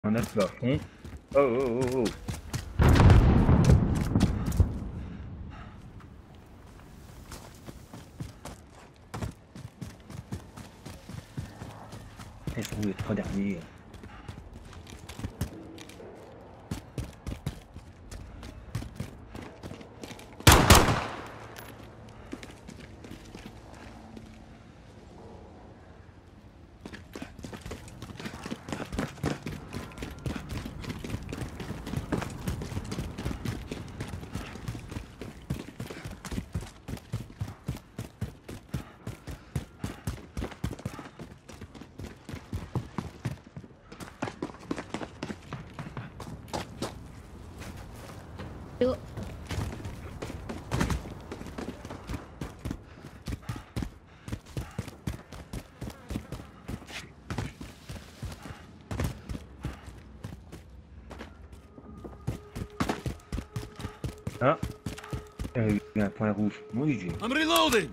On a tout à fond. Oh oh oh oh. Ils sont où les 3 derniers? Yo. Ah, il y a un point rouge. Oui, j'ai. I'm reloading.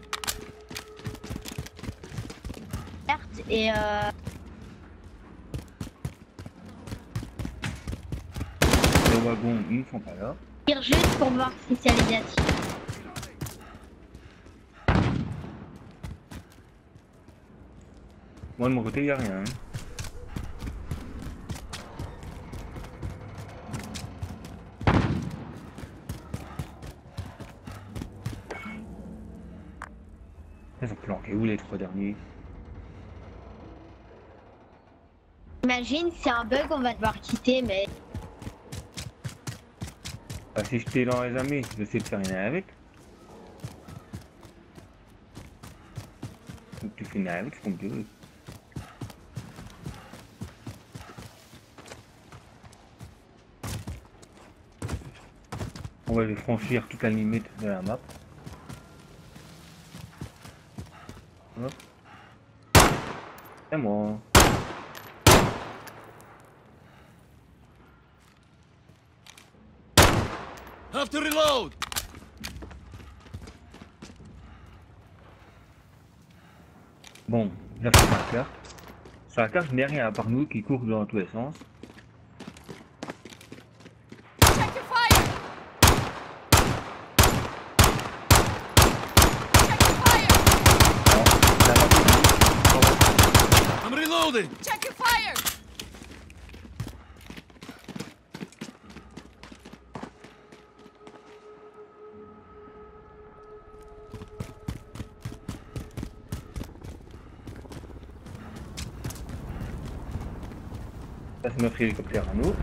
Et Les wagons, ils ne sont pas là. tire juste pour voir si c'est aliatique. Moi de mon côté, il n'y a rien. Hein. Ils ont planqué où les 3 derniers? Imagine, c'est un bug, on va devoir quitter, mais Bah, si j'étais dans les amis, je sais de faire rien avec. Donc tu fais rien avec, c'est comme tu veux. On va franchir toute la limite de la map. Hop. Et moi. Have to reload. Bon, j'ai fait ma carte. Sur la carte, je n'ai rien à part nous qui courent dans tous les sens. Check your fire! Check your fire! Non, la map I'm reloading. Check your fire! ça c'est notre hélicoptère à nous.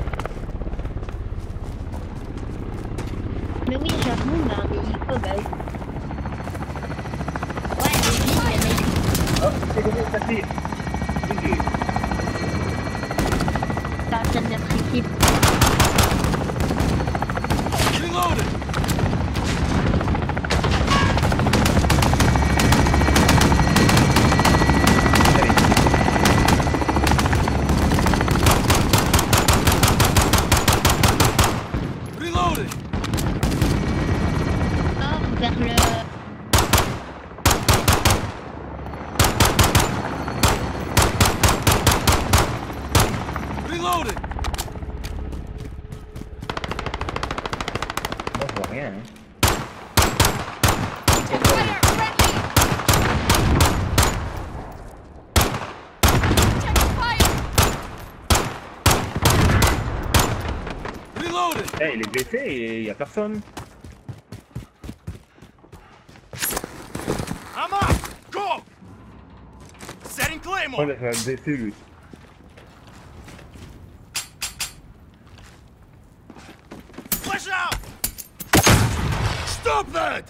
mais oui, j'avoue, mais un hélico, bah oui. Ouais, mais vite, les mecs, Hop, c'est comme ça tire. Ok. ça c'est notre équipe. Reloading. Reloading. Or, vers le... Reloading. Moi je vois rien. Hein. Check fire! Friendly! Check your fire! Reloading. Eh, il est blessé et il n'y a personne. I'm up. Go. Setting Oh, claymore. il a blessé lui. Flash out. Stop that.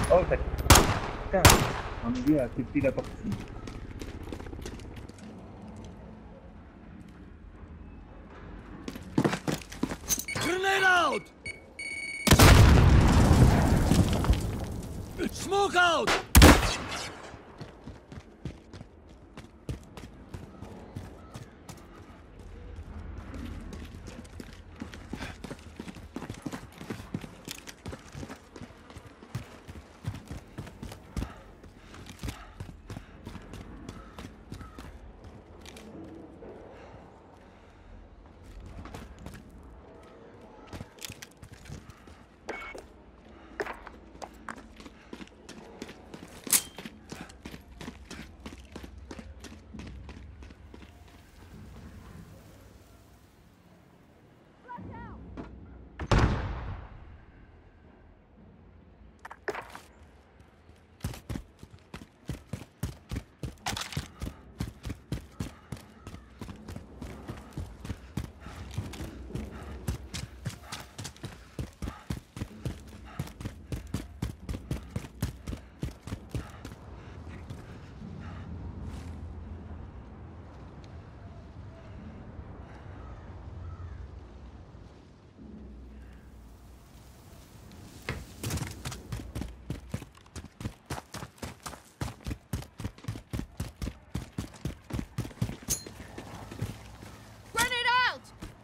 Oh, t'as... Putain, on a accepté la partie. Grenade out! Smoke out! Grenade out!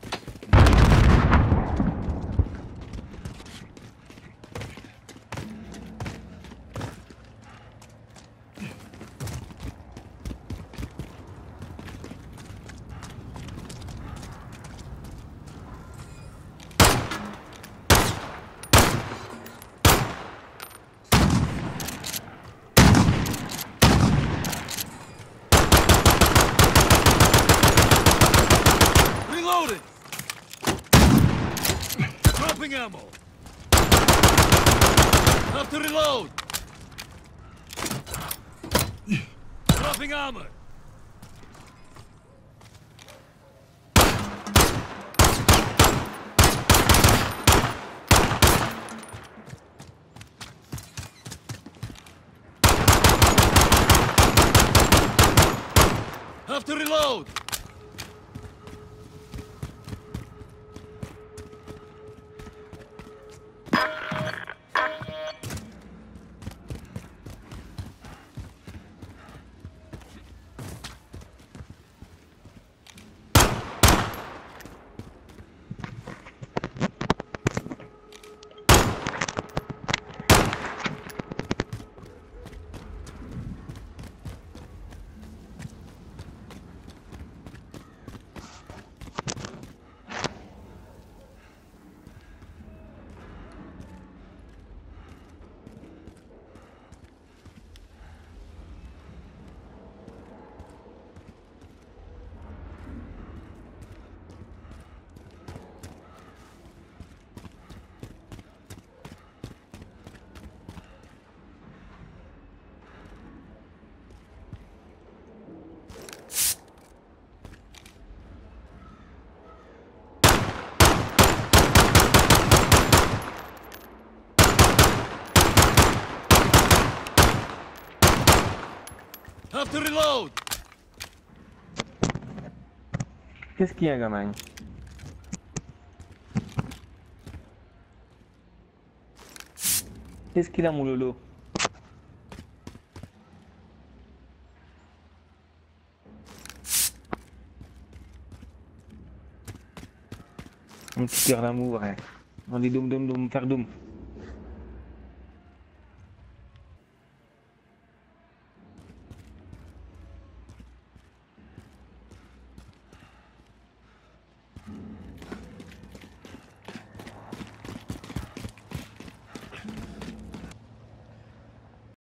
Reloading! Dropping ammo! Have to reload! Dropping armor! Have to reload! Have to reload! Qu'est-ce qu'il y a, gamin? Qu'est-ce qu'il a, mon lolo? Un petit cœur d'amour, hein. On dit doum doum doum, faire doum.